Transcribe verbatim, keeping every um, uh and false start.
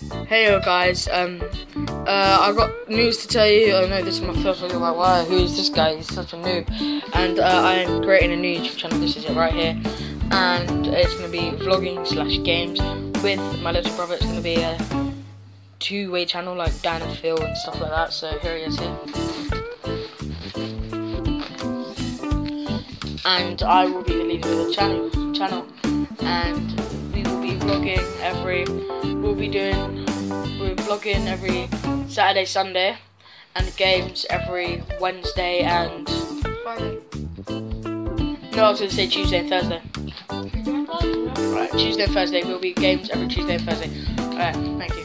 Hey yo guys, um, uh, I got news to tell you. I know this is my first video. Like, wow, who is this guy? He's such a noob. And uh, I'm creating a new YouTube channel. This is it right here, and it's gonna be vlogging slash games with my little brother. It's gonna be a two-way channel like Dan and Phil and stuff like that. So here he is here, and I will be the leader of the channel. Channel, and we will be vlogging every. We'll be doing. We're vlogging every Saturday, Sunday, and games every Wednesday and Friday. No, I was going to say Tuesday and Thursday. Tuesday and Thursday? Right, Tuesday and Thursday. Will be games every Tuesday and Thursday. Alright, thank you.